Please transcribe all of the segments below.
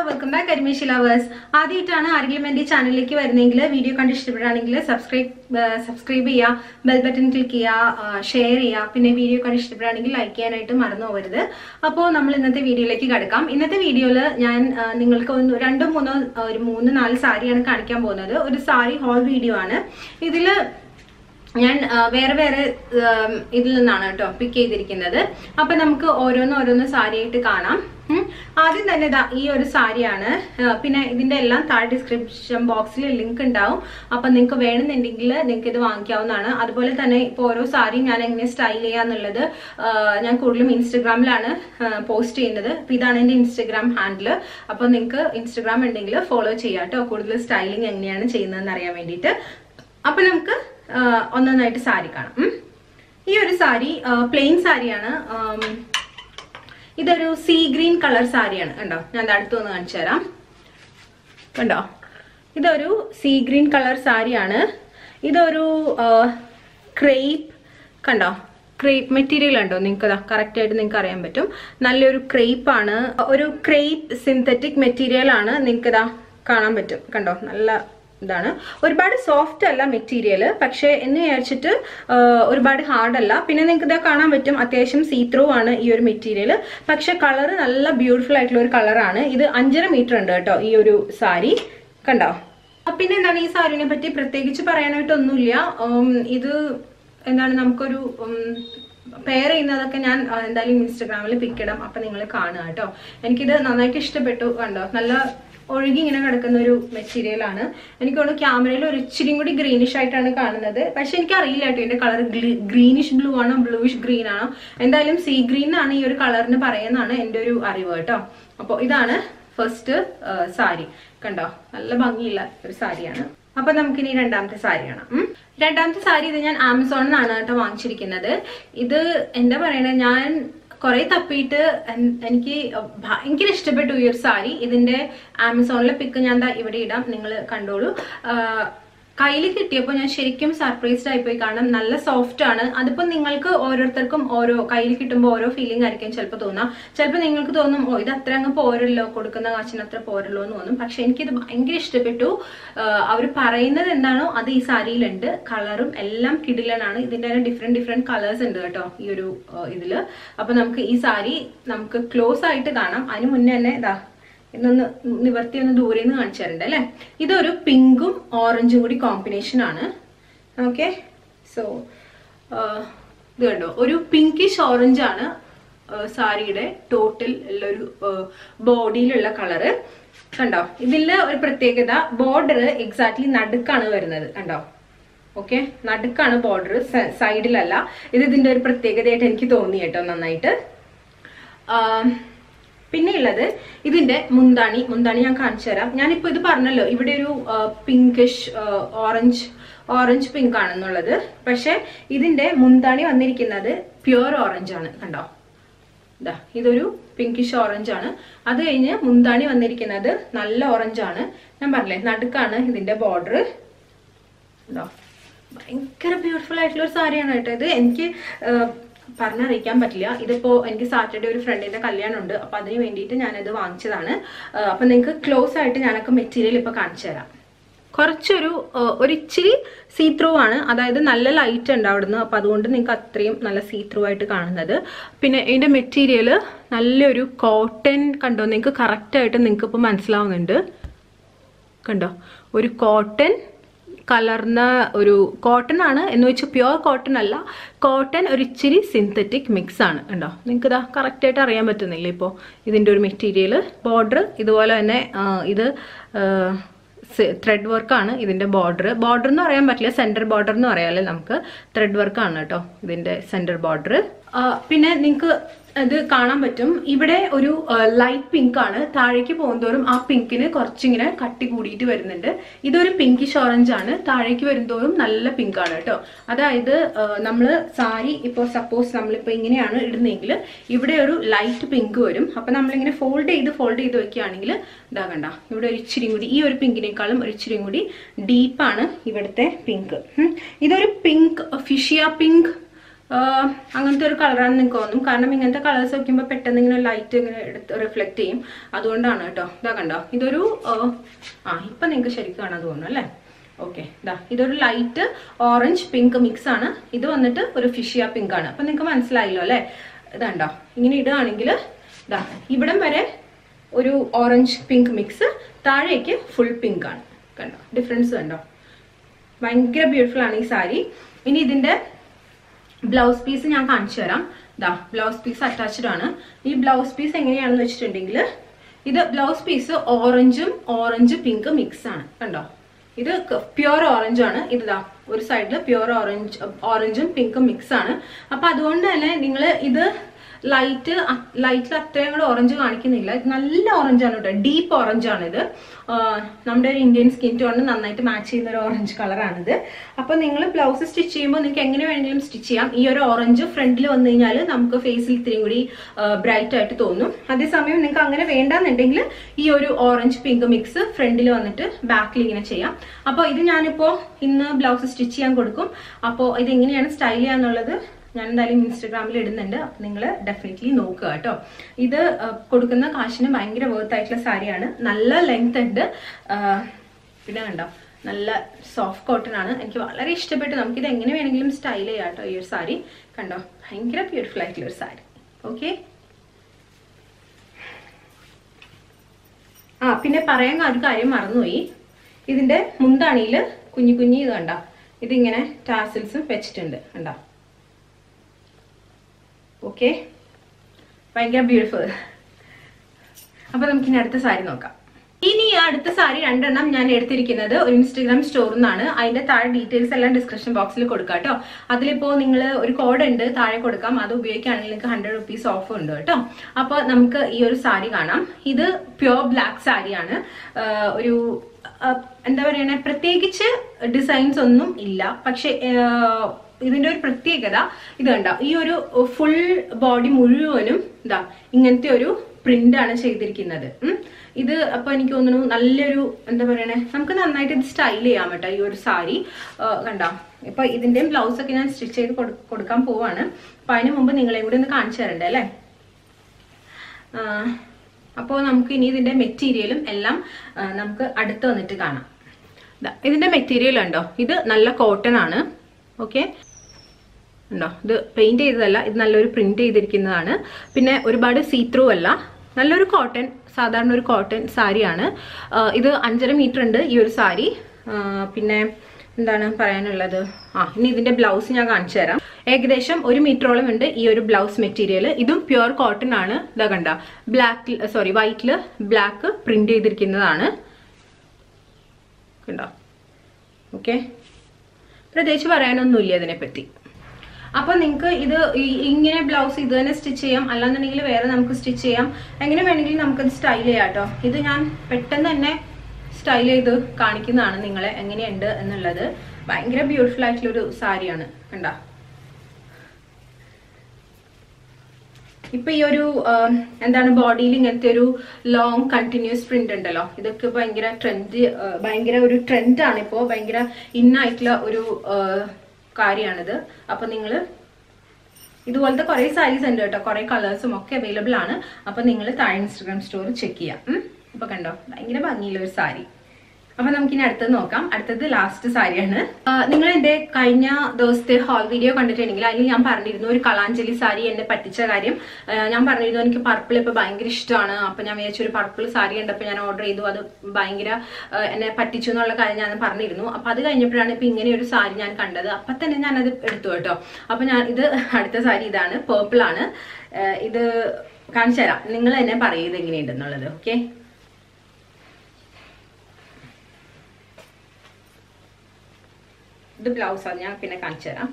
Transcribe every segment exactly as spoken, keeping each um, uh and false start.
welcome back കരിമേശി lovers. ആദ്യമായിട്ടാണ് ആരെങ്കിലും എൻ്റെ ചാനലിലേക്ക് വരുന്നെങ്കിൽ വീഡിയോ കണ്ട് ഇഷ്ടപ്പെടുകയാണെങ്കിൽ സബ്സ്ക്രൈബ് സബ്സ്ക്രൈബ് ചെയ്യുക, ബെൽ ബട്ടൺ ക്ലിക്ക് ചെയ്യുക, ഷെയർ ചെയ്യുക, പിന്നെ വീഡിയോ കണ്ട് ഇഷ്ടപ്പെടുകയാണെങ്കിൽ ലൈക്ക് ചെയ്യാനായിട്ട് മറന്നു പോകരുത്. അപ്പോൾ നമ്മൾ ഇന്നത്തെ വീഡിയോയിലേക്ക് കടക്കാം. ഇന്നത്തെ വീഡിയോയിൽ ഞാൻ നിങ്ങൾക്ക് ഒന്ന് രണ്ടോ മൂന്നോ ഒരു മൂന്ന് നാല് സാരിയാണ് കാണിക്കാൻ പോകുന്നത്. ഒരു സാരി ഹോൾ വീഡിയോ ആണ്. ഇതിൽ ഞാൻ വേറെ വേറെ ഇതിൽ നിന്നാണ് കേട്ടോ പിക്ക് ചെയ്തിരിക്കുന്നത്. അപ്പൊ നമുക്ക് ഓരോന്ന് ഓരോന്ന് സാരിയായിട്ട് കാണാം. ആദ്യം തന്നെ ഇതാ ഈ ഒരു സാരിയാണ്. പിന്നെ ഇതിന്റെ എല്ലാം താഴെ ഡിസ്ക്രിപ്ഷൻ ബോക്സിൽ ലിങ്ക് ഉണ്ടാവും. അപ്പൊ നിങ്ങൾക്ക് വേണമെന്നുണ്ടെങ്കിൽ നിങ്ങൾക്ക് ഇത് വാങ്ങിക്കാവുന്നതാണ്. അതുപോലെ തന്നെ ഇപ്പൊ ഓരോ സാരിയും ഞാൻ എങ്ങനെ സ്റ്റൈൽ ചെയ്യാന്നുള്ളത് ഞാൻ കൂടുതലും ഇൻസ്റ്റഗ്രാമിലാണ് പോസ്റ്റ് ചെയ്യുന്നത്. അപ്പൊ ഇതാണ് എന്റെ ഇൻസ്റ്റഗ്രാം ഹാൻഡിൽ. അപ്പൊ നിങ്ങൾക്ക് ഇൻസ്റ്റഗ്രാം ഉണ്ടെങ്കിൽ ഫോളോ ചെയ്യാം കേട്ടോ, കൂടുതൽ സ്റ്റൈലിംഗ് എങ്ങനെയാണ് ചെയ്യുന്നതെന്ന് അറിയാൻ വേണ്ടിയിട്ട്. അപ്പൊ നമുക്ക് ഒന്നൊന്നായിട്ട് സാരി കാണാം. ഈ ഒരു സാരി പ്ലെയിൻ സാരിയാണ്. ഇതൊരു സീ ഗ്രീൻ കളർ സാരിയാണ്. കണ്ടോ, ഞാൻ അടുത്ത് ഒന്ന് കാണിച്ചു തരാം. കണ്ടോ, ഇതൊരു സീ ഗ്രീൻ കളർ സാരിയാണ്. ഇതൊരു ക്രേപ്പ്, കണ്ടോ ക്രേപ്പ് മെറ്റീരിയൽ ഉണ്ടോ നിങ്ങൾക്ക്? കറക്റ്റ് ആയിട്ട് നിങ്ങൾക്ക് അറിയാൻ പറ്റും. നല്ലൊരു ക്രേപ്പ് ആണ്, ഒരു ക്രേപ്പ് സിന്തറ്റിക് മെറ്റീരിയൽ ആണ്. നിങ്ങൾക്ക് ഇതാ കാണാൻ പറ്റും. കണ്ടോ, നല്ല ഇതാണ്. ഒരുപാട് സോഫ്റ്റ് അല്ല മെറ്റീരിയൽ, പക്ഷെ എന്ന് വിചാരിച്ചിട്ട് ഒരുപാട് ഹാർഡ് അല്ല. പിന്നെ നിങ്ങൾക്ക് ഇതാ കാണാൻ പറ്റും, അത്യാവശ്യം സീ ത്രൂ ആണ് ഈ ഒരു മെറ്റീരിയൽ. പക്ഷെ കളർ നല്ല ബ്യൂട്ടിഫുൾ ആയിട്ടുള്ള ഒരു കളറാണ്. ഇത് അഞ്ചര മീറ്റർ ഉണ്ട് കേട്ടോ ഈ ഒരു സാരി. കണ്ടോ, പിന്നെ എന്താണ് ഈ സാരിനെ പറ്റി പ്രത്യേകിച്ച് പറയാനായിട്ടൊന്നുമില്ല. ഇത് എന്താണ് നമുക്കൊരു പെയർ ചെയ്യുന്നതൊക്കെ ഞാൻ എന്തായാലും ഇൻസ്റ്റഗ്രാമിൽ പിക്ക് ഇടാം. അപ്പൊ നിങ്ങൾ കാണുക കേട്ടോ. എനിക്കിത് നന്നായിട്ട് ഇഷ്ടപ്പെട്ടു. കണ്ടോ, നല്ല ഒഴുകി ഇങ്ങനെ കിടക്കുന്ന ഒരു മെറ്റീരിയൽ ആണ്. എനിക്ക് തോന്നുന്നു ക്യാമറയിൽ ഒരു ഇച്ചിരി കൂടി ഗ്രീനിഷ് ആയിട്ടാണ് കാണുന്നത്. പക്ഷെ എനിക്ക് അറിയില്ല കേട്ടോ ഇതിന്റെ കളർ ഗ്രീനിഷ് ബ്ലൂ ആണോ ബ്ലൂയിഷ് ഗ്രീൻ ആണോ. എന്തായാലും സീ ഗ്രീൻ ആണ് ഈ ഒരു കളറിന് പറയുന്നതാണ് എൻ്റെ ഒരു അറിവ് കേട്ടോ. അപ്പോൾ ഇതാണ് ഫസ്റ്റ് സാരി. കണ്ടോ, നല്ല ഭംഗിയുള്ള ഒരു സാരിയാണ്. അപ്പൊ നമുക്കിനി രണ്ടാമത്തെ സാരി കാണാം. രണ്ടാമത്തെ സാരി ഇത് ഞാൻ ആമസോണിൽ നിന്നാണ് കേട്ടോ വാങ്ങിച്ചിരിക്കുന്നത്. ഇത് എന്താ പറയണത്, ഞാൻ കുറെ തപ്പിയിട്ട് എനിക്ക് ഭയങ്കര ഇഷ്ടപ്പെട്ടു ഈ ഒരു സാരി. ഇതിന്റെ ആമസോണിലെ പിക്ക് ഞാൻ ഇവിടെ ഇടാം, നിങ്ങൾ കണ്ടോളൂ. കയ്യിൽ കിട്ടിയപ്പോൾ ഞാൻ ശരിക്കും സർപ്രൈസ്ഡ് ആയിപ്പോയി. കാരണം നല്ല സോഫ്റ്റ് ആണ്. അതിപ്പോ നിങ്ങൾക്ക് ഓരോരുത്തർക്കും ഓരോ കയ്യിൽ കിട്ടുമ്പോൾ ഓരോ ഫീലിംഗ് ആയിരിക്കും ചിലപ്പോൾ തോന്നാം. ചിലപ്പോൾ നിങ്ങൾക്ക് തോന്നും ഓ ഇത് അത്ര അങ്ങ് പോരല്ലോ, കൊടുക്കുന്ന കാശിന് അത്ര പോരല്ലോ എന്ന് തോന്നും. പക്ഷെ എനിക്കിത് ഭയങ്കര ഇഷ്ടപ്പെട്ടു. അവർ പറയുന്നത് എന്താണോ അത് ഈ സാരിയിലുണ്ട്. കളറും എല്ലാം കിടിലനാണ്. ഇതിന്റെ തന്നെ ഡിഫറെന്റ് ഡിഫറെന്റ് കളേഴ്സ് ഉണ്ട് കേട്ടോ ഈ ഒരു ഇതില്. അപ്പൊ നമുക്ക് ഈ സാരി നമുക്ക് ക്ലോസ് ആയിട്ട് കാണാം. അതിന് മുന്നേ തന്നെ ഇതാ ഇതൊന്ന് നിവർത്തി ഒന്ന് ദൂരെ നിന്ന് കാണിച്ചു തരണ്ട് അല്ലെ. ഇതൊരു പിങ്കും ഓറഞ്ചും കൂടി കോമ്പിനേഷൻ ആണ്. ഓക്കെ, സോ ഇത് കണ്ടോ, ഒരു പിങ്കിഷ് ഓറഞ്ച് ആണ് സാരിയുടെ ടോട്ടൽ ഉള്ളൊരു ബോഡിയിലുള്ള കളറ്. കണ്ടോ, ഇതില് ഒരു പ്രത്യേകത, ബോർഡർ എക്സാക്ട്ലി നടുക്കാണ് വരുന്നത്. കണ്ടോ, ഓക്കെ, നടുക്കാണ് ബോർഡർ, സൈഡിലല്ല. ഇത് ഇതിന്റെ ഒരു പ്രത്യേകതയായിട്ട് എനിക്ക് തോന്നി കേട്ടോ നന്നായിട്ട്. പിന്നെ ഉള്ളത് ഇതിന്റെ മുന്താണി. മുന്താണി ഞാൻ കാണിച്ചു തരാം. ഞാനിപ്പോ ഇത് പറഞ്ഞല്ലോ, ഇവിടെ ഒരു പിങ്കിഷ് ഓറഞ്ച് ഓറഞ്ച് പിങ്ക് ആണെന്നുള്ളത്. പക്ഷെ ഇതിന്റെ മുന്താണി വന്നിരിക്കുന്നത് പ്യുവർ ഓറഞ്ച് ആണ്. കണ്ടോ, ഇതാ ഇതൊരു പിങ്കിഷ് ഓറഞ്ച് ആണ്. അത് കഴിഞ്ഞ് മുന്താണി വന്നിരിക്കുന്നത് നല്ല ഓറഞ്ച് ആണ്. ഞാൻ പറഞ്ഞില്ലേ നടുക്കാണ് ഇതിന്റെ ബോർഡർ. ഇതാ ഭയങ്കര ബ്യൂട്ടിഫുൾ ആയിട്ടുള്ള ഒരു സാരിയാണ് കേട്ടോ ഇത്. എനിക്ക് പറഞ്ഞറിയിക്കാൻ പറ്റില്ല. ഇതിപ്പോ എനിക്ക് സാറ്റർഡേ ഒരു ഫ്രണ്ടിന്റെ കല്യാണം ഉണ്ട്. അപ്പൊ അതിന് വേണ്ടിയിട്ട് ഞാനിത് വാങ്ങിച്ചതാണ്. അപ്പൊ നിങ്ങൾക്ക് ക്ലോസ് ആയിട്ട് ഞാനൊക്കെ മെറ്റീരിയൽ ഇപ്പൊ കാണിച്ചു തരാം. കുറച്ചൊരു ഒരു ഇച്ചിരി സീ ത്രൂ ആണ്, അതായത് നല്ല ലൈറ്റ് ഉണ്ട് അവിടുന്ന്. അപ്പൊ അതുകൊണ്ട് നിങ്ങൾക്ക് അത്രയും നല്ല സീ ത്രൂ ആയിട്ട് കാണുന്നത്. പിന്നെ ഇതിന്റെ മെറ്റീരിയൽ നല്ലൊരു കോട്ടൺ. കണ്ടോ, നിങ്ങൾക്ക് കറക്റ്റ് ആയിട്ട് നിങ്ങൾക്ക് ഇപ്പൊ മനസ്സിലാവുന്നുണ്ട്. കണ്ടോ, ഒരു കോട്ടൺ കലർന്ന ഒരു കോട്ടൺ ആണ് എന്ന് വെച്ചാൽ പ്യുവർ കോട്ടൺ അല്ല. കോട്ടൺ ഒരു ഇച്ചിരി സിന്തറ്റിക് മിക്സ് ആണ്. കണ്ടോ, നിങ്ങൾക്ക് ഇതാ കറക്റ്റ് ആയിട്ട് അറിയാൻ പറ്റുന്നില്ല ഇപ്പോൾ ഇതിന്റെ ഒരു മെറ്റീരിയൽ. ബോർഡർ ഇതുപോലെ തന്നെ ഇത് ത്രെഡ് വർക്കാണ് ഇതിന്റെ ബോർഡർ. ബോർഡർ എന്ന് പറയാൻ പറ്റില്ല, സെന്റർ ബോർഡർ എന്ന് പറയാല്ലേ നമുക്ക്. ത്രെഡ് വർക്കാണ് കേട്ടോ ഇതിന്റെ സെന്റർ ബോർഡർ. പിന്നെ നിങ്ങൾക്ക് ഇത് കാണാൻ പറ്റും, ഇവിടെ ഒരു ലൈറ്റ് പിങ്ക് ആണ്. താഴേക്ക് പോകുന്തോറും ആ പിങ്കിന് കുറച്ചിങ്ങനെ കട്ടി കൂടിയിട്ട് വരുന്നുണ്ട്. ഇതൊരു പിങ്കിഷ് ഓറഞ്ച് ആണ്. താഴേക്ക് വരുന്തോറും നല്ല പിങ്ക് ആണ് കേട്ടോ. അതായത് നമ്മള് സാരി ഇപ്പൊ സപ്പോസ് നമ്മളിപ്പോ ഇങ്ങനെയാണ് ഇടുന്നെങ്കിൽ ഇവിടെ ഒരു ലൈറ്റ് പിങ്ക് വരും. അപ്പൊ നമ്മളിങ്ങനെ ഫോൾഡ് ചെയ്ത് ഫോൾഡ് ചെയ്ത് വെക്കുകയാണെങ്കിൽ ഇതാ കണ്ട, ഇവിടെ ഒരു ഇച്ചിരി കൂടി ഈ ഒരു പിങ്കിനേക്കാളും ഒരു ഇച്ചിരി കൂടി ഡീപ്പാണ് ഇവിടുത്തെ പിങ്ക്. ഇതൊരു പിങ്ക് ഫിഷിയ പിങ്ക് അങ്ങനത്തെ ഒരു കളറാണെന്ന് നിങ്ങൾക്ക് തോന്നും. കാരണം ഇങ്ങനത്തെ കളേഴ്സ് വയ്ക്കുമ്പോൾ പെട്ടെന്ന് ഇങ്ങനെ ലൈറ്റ് ഇങ്ങനെ എടുത്ത് റിഫ്ലക്ട് ചെയ്യും. അതുകൊണ്ടാണ് കേട്ടോ. ഇതാ കണ്ടോ, ഇതൊരു ആ ഇപ്പം നിങ്ങൾക്ക് ശരിക്കും കാണാൻ തോന്നുന്നു അല്ലേ? ഓക്കെ, ഇതാ ഇതൊരു ലൈറ്റ് ഓറഞ്ച് പിങ്ക് മിക്സ് ആണ്. ഇത് വന്നിട്ട് ഒരു ഫിഷിയ പിങ്ക് ആണ്. അപ്പം നിങ്ങൾക്ക് മനസ്സിലായല്ലോ അല്ലേ? ഇതാണ്ടോ, ഇങ്ങനെ ഇടുകയാണെങ്കിൽ ഇതാ ഇവിടം വരെ ഒരു ഓറഞ്ച് പിങ്ക് മിക്സ്, താഴേക്ക് ഫുൾ പിങ്ക് ആണ്. കണ്ടോ ഡിഫറൻസ് കണ്ടോ? ഭയങ്കര ബ്യൂട്ടിഫുൾ ആണ് ഈ സാരി. ഇനി ഇതിന്റെ ബ്ലൗസ് പീസ് ഞാൻ കാണിച്ചു തരാം. ദാ ബ്ലൗസ് പീസ് അറ്റാച്ച്ഡ് ആണ്. ഈ ബ്ലൗസ് പീസ് എങ്ങനെയാണെന്ന് വെച്ചിട്ടുണ്ടെങ്കിൽ ഇത് ബ്ലൗസ് പീസ് ഓറഞ്ചും ഓറഞ്ച് പിങ്ക് മിക്സ് ആണ്. കണ്ടോ, ഇത് പ്യുവർ ഓറഞ്ച് ആണ്. ഇതാ ഒരു സൈഡിൽ പ്യുവർ ഓറഞ്ച് ഓറഞ്ചും പിങ്കും മിക്സ് ആണ്. അപ്പൊ അതുകൊണ്ട് തന്നെ നിങ്ങൾ ഇത് ലൈറ്റ് ലൈറ്റിൽ അത്രയും കൂടെ ഓറഞ്ച് കാണിക്കുന്നില്ല. ഇത് നല്ല ഓറഞ്ച് ആണ് കേട്ടോ, ഡീപ്പ് ഓറഞ്ച് ആണിത്. നമ്മുടെ ഒരു ഇന്ത്യൻ സ്കിൻ ടോണിന് നന്നായിട്ട് മാച്ച് ചെയ്യുന്ന ഒരു ഓറഞ്ച് കളറാണിത്. അപ്പൊ നിങ്ങൾ ബ്ലൗസ് സ്റ്റിച്ച് ചെയ്യുമ്പോൾ നിങ്ങൾക്ക് എങ്ങനെ വേണമെങ്കിലും സ്റ്റിച്ച് ചെയ്യാം. ഈ ഒരു ഓറഞ്ച് ഫ്രണ്ടിൽ വന്നു കഴിഞ്ഞാൽ നമുക്ക് ഫേസിൽ ഇത്തിരി കൂടി ബ്രൈറ്റ് ആയിട്ട് തോന്നും. അതേസമയം നിങ്ങൾക്ക് അങ്ങനെ വേണ്ടാന്നുണ്ടെങ്കിൽ ഈ ഒരു ഓറഞ്ച് പിങ്ക് മിക്സ് ഫ്രണ്ടിൽ വന്നിട്ട് ബാക്കിൽ ഇങ്ങനെ ചെയ്യാം. അപ്പോൾ ഇത് ഞാനിപ്പോൾ ഇന്ന് ബ്ലൗസ് സ്റ്റിച്ച് ചെയ്യാൻ കൊടുക്കും. അപ്പോൾ ഇത് എങ്ങനെയാണ് സ്റ്റൈൽ ചെയ്യാന്നുള്ളത് ഞാൻ എന്തായാലും ഇൻസ്റ്റഗ്രാമിൽ ഇടുന്നുണ്ട്. അപ്പം നിങ്ങൾ ഡെഫിനറ്റ്ലി നോക്കുക കേട്ടോ. ഇത് കൊടുക്കുന്ന കാശിന് ഭയങ്കര വേർത്ത് ആയിട്ടുള്ള സാരിയാണ്. നല്ല ലെങ്ത് ഉണ്ട്. പിന്നെ കണ്ടോ നല്ല സോഫ്റ്റ് കോട്ടൺ ആണ്. എനിക്ക് വളരെ ഇഷ്ടപ്പെട്ടു. നമുക്കിത് എങ്ങനെ വേണമെങ്കിലും സ്റ്റൈൽ ചെയ്യാം കേട്ടോ. ഈ ഒരു സാരി കണ്ടോ, ഭയങ്കര ബ്യൂട്ടിഫുൾ ആയിട്ടുള്ള ഒരു സാരി. ഓക്കെ, ആ പിന്നെ പറയാൻ ഒരു കാര്യം മറന്നുപോയി. ഇതിന്റെ മുന്താണിയിൽ കുഞ്ഞു കുഞ്ഞി ഇത് കണ്ടോ, ഇതിങ്ങനെ ടാസിൽസും വെച്ചിട്ടുണ്ട് കണ്ടോ. ഓക്കെ, ഭയങ്കര ബ്യൂട്ടിഫുൾ. അപ്പൊ നമുക്ക് ഇനി അടുത്ത സാരി നോക്കാം. ഇനി അടുത്ത സാരി രണ്ടെണ്ണം ഞാൻ എടുത്തിരിക്കുന്നത് ഒരു ഇൻസ്റ്റഗ്രാം സ്റ്റോറിൽ നിന്നാണ്. അതിന്റെ താഴെ ഡീറ്റെയിൽസ് എല്ലാം ഡിസ്ക്രിപ്ഷൻ ബോക്സിൽ കൊടുക്കാം കേട്ടോ. അതിലിപ്പോ നിങ്ങൾ ഒരു കോഡ് ഉണ്ട് താഴെ കൊടുക്കാം. അത് ഉപയോഗിക്കുകയാണെങ്കിൽ നിങ്ങൾക്ക് ഹൺഡ്രഡ് റുപ്പീസ് ഓഫ് ഉണ്ട് കേട്ടോ. അപ്പൊ നമുക്ക് ഈ ഒരു സാരി കാണാം. ഇത് പ്യോർ ബ്ലാക്ക് സാരിയാണ്. ഒരു എന്താ പറയണേ, പ്രത്യേകിച്ച് ഡിസൈൻസ് ഒന്നും ഇല്ല. പക്ഷെ ഇതിന്റെ ഒരു പ്രത്യേകത ഇത് കണ്ടോ, ഈ ഒരു ഫുൾ ബോഡി മുഴുവനും ഇതാ ഇങ്ങനത്തെ ഒരു പ്രിന്റ് ആണ് ചെയ്തിരിക്കുന്നത്. ഇത് അപ്പൊ എനിക്ക് തോന്നുന്നു നല്ലൊരു എന്താ പറയണേ, നമുക്ക് നന്നായിട്ട് ഇത് സ്റ്റൈൽ ചെയ്യാൻ പറ്റാം ഈ ഒരു സാരി. കണ്ടോ, ഇപ്പൊ ഇതിന്റെയും ബ്ലൗസ് ഒക്കെ ഞാൻ സ്റ്റിച്ച് ചെയ്ത് കൊടുക്കാൻ പോവാണ്. അപ്പൊ അതിന് മുമ്പ് നിങ്ങളെയും കൂടി ഒന്ന് കാണിച്ചു തരണ്ടേ അല്ലേ? അപ്പോൾ നമുക്ക് ഇനി ഇതിന്റെ മെറ്റീരിയലും എല്ലാം നമുക്ക് അടുത്ത് വന്നിട്ട് കാണാം. ഇതിന്റെ മെറ്റീരിയൽ ഉണ്ടോ, ഇത് നല്ല കോട്ടൺ ആണ്. ഓക്കെ ഉണ്ടോ, ഇത് പെയിന്റ് ചെയ്തതല്ല, ഇത് നല്ലൊരു പ്രിന്റ് ചെയ്തിരിക്കുന്നതാണ്. പിന്നെ ഒരുപാട് സീ ത്രൂ അല്ല, നല്ലൊരു കോട്ടൺ, സാധാരണ ഒരു കോട്ടൺ സാരിയാണ്. ഇത് അഞ്ചര മീറ്റർ ഉണ്ട് ഈ ഒരു സാരി. പിന്നെ എന്താണ് പറയാനുള്ളത്, ആ ഇനി ഇതിന്റെ ബ്ലൗസ് ഞാൻ കാണിച്ചു തരാം. ഏകദേശം ഒരു മീറ്ററോളം ഉണ്ട് ഈ ഒരു ബ്ലൗസ് മെറ്റീരിയൽ. ഇതും പ്യുവർ കോട്ടൺ ആണ്. ഇതാ കണ്ട, ബ്ലാക്ക് സോറി വൈറ്റില് ബ്ലാക്ക് പ്രിന്റ് ചെയ്തിരിക്കുന്നതാണ് കണ്ടോ. ഓക്കെ, പ്രത്യേകിച്ച് പറയാനൊന്നുമില്ല ഇതിനെപ്പറ്റി. അപ്പൊ നിങ്ങൾക്ക് ഇത് ഇങ്ങനെ ബ്ലൗസ് ഇത് തന്നെ സ്റ്റിച്ച് ചെയ്യാം, അല്ലാന്നുണ്ടെങ്കിൽ വേറെ നമുക്ക് സ്റ്റിച്ച് ചെയ്യാം. എങ്ങനെ വേണമെങ്കിലും നമുക്കത് സ്റ്റൈൽ ചെയ്യാം കേട്ടോ. ഇത് ഞാൻ പെട്ടെന്ന് തന്നെ സ്റ്റൈൽ ചെയ്ത് കാണിക്കുന്നതാണ് നിങ്ങളെ എങ്ങനെയുണ്ട് എന്നുള്ളത്. ഭയങ്കര ബ്യൂട്ടിഫുൾ ആയിട്ടുള്ള ഒരു സാരിയാണ് കണ്ട. ഇപ്പൊ ഈ ഒരു എന്താണ് ബോഡിയിൽ ഇങ്ങനത്തെ ഒരു ലോങ് കണ്ടിന്യൂസ് പ്രിന്റ് ഉണ്ടല്ലോ, ഇതൊക്കെ ഭയങ്കര ട്രെൻഡ്, ഭയങ്കര ഒരു ട്രെൻഡാണ് ഇപ്പോ, ഭയങ്കര ഇന്നായിട്ടുള്ള ഒരു കാര്യമാണിത്. അപ്പൊ നിങ്ങള് ഇതുപോലത്തെ കുറെ സാരീസ് ഉണ്ട് കേട്ടോ, കുറെ കളേഴ്സും ഒക്കെ അവൈലബിൾ ആണ്. അപ്പൊ നിങ്ങൾ താഴെ ഇൻസ്റ്റാഗ്രാം സ്റ്റോർ ചെക്ക് ചെയ്യാം. അപ്പൊ കണ്ടോ, ഭയങ്കര ഭംഗിയുള്ള ഒരു സാരി. അപ്പൊ നമുക്കിനി അടുത്തത് നോക്കാം. അടുത്തത് ലാസ്റ്റ് സാരിയാണ്. നിങ്ങൾ എന്റെ കഴിഞ്ഞ ദിവസത്തെ ഹോൾ വീഡിയോ കണ്ടിട്ടുണ്ടെങ്കിൽ അതിൽ ഞാൻ പറഞ്ഞിരുന്നു ഒരു കളാഞ്ചലി സാരി എന്നെ പറ്റിച്ച കാര്യം. ഞാൻ പറഞ്ഞിരുന്നു എനിക്ക് പർപ്പിൾ ഇപ്പൊ ഭയങ്കര ഇഷ്ടമാണ്. അപ്പൊ ഞാൻ വിചാരിച്ചു ഒരു പർപ്പിൾ സാരി ഉണ്ടപ്പോൾ ഞാൻ ഓർഡർ ചെയ്തു, അത് ഭയങ്കര എന്നെ പറ്റിച്ചു എന്നുള്ള കാര്യം ഞാൻ പറഞ്ഞിരുന്നു. അപ്പൊ അത് കഴിഞ്ഞപ്പോഴാണ് ഇപ്പൊ ഇങ്ങനെ ഒരു സാരി ഞാൻ കണ്ടത്. അപ്പൊ തന്നെ ഞാനത് എടുത്തു കേട്ടോ. അപ്പൊ ഞാൻ ഇത് അടുത്ത സാരി ഇതാണ്, പേർപ്പിൾ ആണ്. ഇത് കാണിച്ചു തരാം, നിങ്ങൾ തന്നെ പറയുന്നത് എങ്ങനെയുണ്ടെന്നുള്ളത്. ഓക്കെ, ഇത് ബ്ലൗസ് ആണ്, ഞാൻ പിന്നെ കാണിച്ചു തരാം.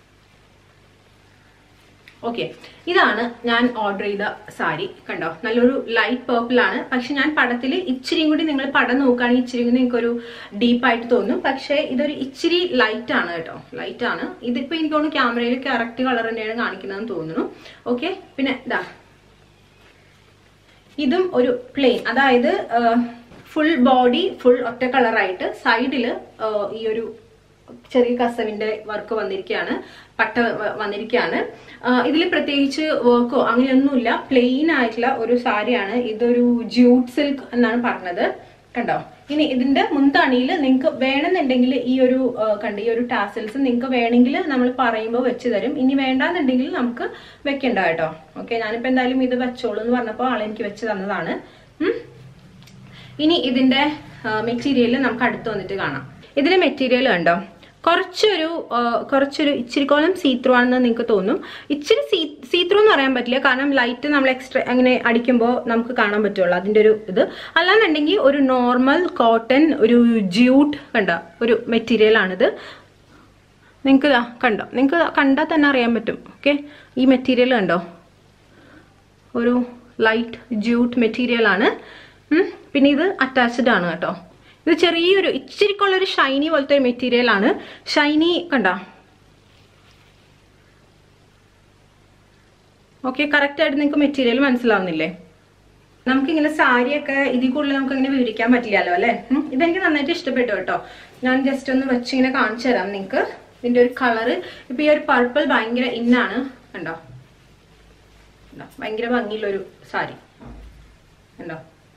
ഓക്കെ, ഇതാണ് ഞാൻ ഓർഡർ ചെയ്ത സാരി കണ്ടോ. നല്ലൊരു ലൈറ്റ് പേർപ്പിൾ ആണ്. പക്ഷെ ഞാൻ പടത്തിൽ ഇച്ചിരിയും കൂടി നിങ്ങൾ പടം നോക്കുകയാണെങ്കിൽ ഇച്ചിരി കൂടി നിങ്ങൾക്കൊരു ഡീപ്പായിട്ട് തോന്നും. പക്ഷെ ഇതൊരു ഇച്ചിരി ലൈറ്റ് ആണ് കേട്ടോ, ലൈറ്റ് ആണ്. ഇതിപ്പോ എനിക്ക് തോന്നുന്നു ക്യാമറയിൽ കറക്റ്റ് കളർ തന്നെയാണ് കാണിക്കുന്നതെന്ന് തോന്നുന്നു. ഓക്കെ, പിന്നെ ഇതാ ഇതും ഒരു പ്ലെയിൻ, അതായത് ഫുൾ ബോഡി ഫുൾ ഒറ്റ കളറായിട്ട് സൈഡില് ഈ ഒരു ചെറിയ കസവിന്റെ വർക്ക് വന്നിരിക്കുകയാണ്, പട്ട വന്നിരിക്കുകയാണ്. ഇതിൽ പ്രത്യേകിച്ച് വർക്കോ അങ്ങനെയൊന്നുമില്ല, പ്ലെയിൻ ആയിട്ടുള്ള ഒരു സാരിയാണ്. ഇതൊരു ജ്യൂട്ട് സിൽക്ക് എന്നാണ് പറഞ്ഞത്, കണ്ടോ. ഇനി ഇതിന്റെ മുന്താണിയിൽ നിങ്ങൾക്ക് വേണമെന്നുണ്ടെങ്കിൽ ഈ ഒരു കണ്ട ഈ ഒരു ടാസൽസ് നിങ്ങൾക്ക് വേണമെങ്കിൽ നമ്മൾ പറയുമ്പോൾ വെച്ച് തരും. ഇനി വേണ്ടാന്നുണ്ടെങ്കിൽ നമുക്ക് വെക്കണ്ട കേട്ടോ. ഓക്കെ, ഞാനിപ്പോ എന്തായാലും ഇത് വെച്ചോളൂ എന്ന് പറഞ്ഞപ്പോൾ ആളെനിക്ക് വെച്ച് തന്നതാണ്. ഇനി ഇതിന്റെ മെറ്റീരിയൽ നമുക്ക് അടുത്ത് വന്നിട്ട് കാണാം. ഇതിന്റെ മെറ്റീരിയൽ കണ്ടോ, കുറച്ചൊരു കുറച്ചൊരു ഇച്ചിരിക്കോളം സീത്രൂ ആണെന്ന് നിങ്ങൾക്ക് തോന്നും. ഇച്ചിരി സീ സീത്രൂ എന്ന് പറയാൻ പറ്റില്ല, കാരണം ലൈറ്റ് നമ്മൾ എക്സ്ട്രാ അങ്ങനെ അടിക്കുമ്പോൾ നമുക്ക് കാണാൻ പറ്റുള്ളൂ അതിൻ്റെ ഒരു ഇത്. അല്ലാന്നുണ്ടെങ്കിൽ ഒരു നോർമൽ കോട്ടൺ ഒരു ജ്യൂട്ട് കണ്ട ഒരു മെറ്റീരിയൽ ആണിത്. നിങ്ങൾക്ക് കണ്ടോ, നിങ്ങൾക്ക് കണ്ടാൽ തന്നെ അറിയാൻ പറ്റും. ഓക്കെ, ഈ മെറ്റീരിയൽ കണ്ടോ, ഒരു ലൈറ്റ് ജ്യൂട്ട് മെറ്റീരിയൽ ആണ്. പിന്നെ ഇത് അറ്റാച്ച്ഡ് ആണ് കേട്ടോ. ഇത് ചെറിയൊരു ഇച്ചിരിക്കുള്ളൊരു ഷൈനി പോലത്തെ ഒരു മെറ്റീരിയൽ ആണ്. ഷൈനി കണ്ട. ഓക്കെ, കറക്റ്റ് ആയിട്ട് നിങ്ങൾക്ക് മെറ്റീരിയൽ മനസ്സിലാവുന്നില്ലേ? നമുക്കിങ്ങനെ സാരിയൊക്കെ ഇതിൽ കൂടുതൽ നമുക്ക് ഇങ്ങനെ വിവരിക്കാൻ പറ്റില്ലല്ലോ അല്ലെ. ഇതെനിക്ക് നന്നായിട്ട് ഇഷ്ടപ്പെട്ടു കേട്ടോ. ഞാൻ ജസ്റ്റ് ഒന്ന് വെച്ച് ഇങ്ങനെ കാണിച്ചു തരാം നിങ്ങൾക്ക്. ഇതിന്റെ ഒരു കളറ് ഇപ്പൊ ഈ ഒരു പർപ്പിൾ ഭയങ്കര ഇന്നാണ് കണ്ടോ, ഭയങ്കര ഭംഗിയുള്ളൊരു സാരി കണ്ടോ.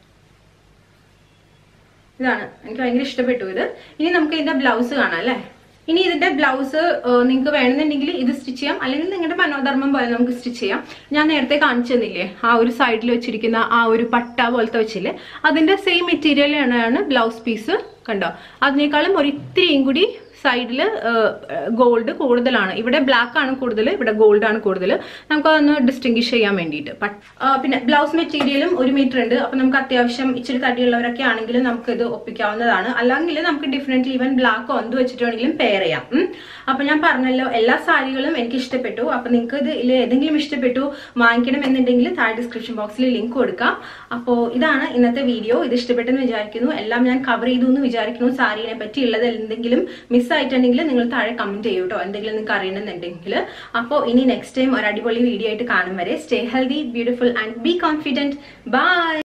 ഇതാണ് എനിക്ക് ഭയങ്കര ഇഷ്ടപ്പെട്ടു ഇത്. ഇനി നമുക്ക് ഇതിന്റെ ബ്ലൗസ് കാണാം അല്ലെ. ഇനി ഇതിന്റെ ബ്ലൗസ് നിങ്ങൾക്ക് വേണമെന്നുണ്ടെങ്കിൽ ഇത് സ്റ്റിച്ച് ചെയ്യാം, അല്ലെങ്കിൽ നിങ്ങളുടെ മനോധർമ്മം പോലെ നമുക്ക് സ്റ്റിച്ച് ചെയ്യാം. ഞാൻ നേരത്തെ കാണിച്ചു തന്നില്ലേ ആ ഒരു സൈഡിൽ വെച്ചിരിക്കുന്ന ആ ഒരു പട്ട പോലത്തെ വെച്ചില്ലേ, അതിന്റെ സെയിം മെറ്റീരിയൽ ആണ് ബ്ലൗസ് പീസ് കണ്ടോ. അതിനേക്കാളും ഒരു ഇത്തിരിയും കൂടി സൈഡില് ഗോൾഡ് കൂടുതലാണ്. ഇവിടെ ബ്ലാക്ക് ആണ് കൂടുതൽ, ഇവിടെ ഗോൾഡ് ആണ് കൂടുതൽ. നമുക്ക് അതൊന്ന് ഡിസ്റ്റിംഗ്വിഷ് ചെയ്യാൻ വേണ്ടിയിട്ട്. പിന്നെ ബ്ലൗസ് മെറ്റീരിയലും ഒരു മീറ്റർ ഉണ്ട്. അപ്പൊ നമുക്ക് അത്യാവശ്യം ഇച്ചിരി തടിയുള്ളവരൊക്കെ ആണെങ്കിൽ നമുക്ക് ഇത് ഒപ്പിക്കാവുന്നതാണ്. അല്ലെങ്കിൽ നമുക്ക് ഡിഫറെന്റ് ഈവൻ ബ്ലാക്കോ എന്ത് വെച്ചിട്ടാണെങ്കിലും പെയർ ചെയ്യാം. അപ്പൊ ഞാൻ പറഞ്ഞല്ലോ എല്ലാ സാരികളും എനിക്ക് ഇഷ്ടപ്പെട്ടു. അപ്പൊ നിങ്ങൾക്ക് ഇതിൽ ഏതെങ്കിലും ഇഷ്ടപ്പെട്ടു വാങ്ങിക്കണം എന്നുണ്ടെങ്കിൽ താഴെ ഡിസ്ക്രിപ്ഷൻ ബോക്സിൽ ലിങ്ക് കൊടുക്കാം. അപ്പോൾ ഇതാണ് ഇന്നത്തെ വീഡിയോ. ഇത് ഇഷ്ടപ്പെട്ടെന്ന് വിചാരിക്കുന്നു. എല്ലാം ഞാൻ കവർ ചെയ്തു എന്ന് വിചാരിക്കുന്നു. സാരിനെ പറ്റി ഉള്ളത് എന്തെങ്കിലും മിസ് ആയിട്ടുണ്ടെങ്കിൽ നിങ്ങൾ താഴെ കമന്റ് ചെയ്യൂ കേട്ടോ, എന്തെങ്കിലും നിങ്ങൾക്ക് അറിയണമെന്നുണ്ടെങ്കിൽ. അപ്പോൾ ഇനി നെക്സ്റ്റ് ടൈം ഒരു അടിപൊളി വീഡിയോ ആയിട്ട് കാണും വരെ stay healthy, beautiful and be confident. By.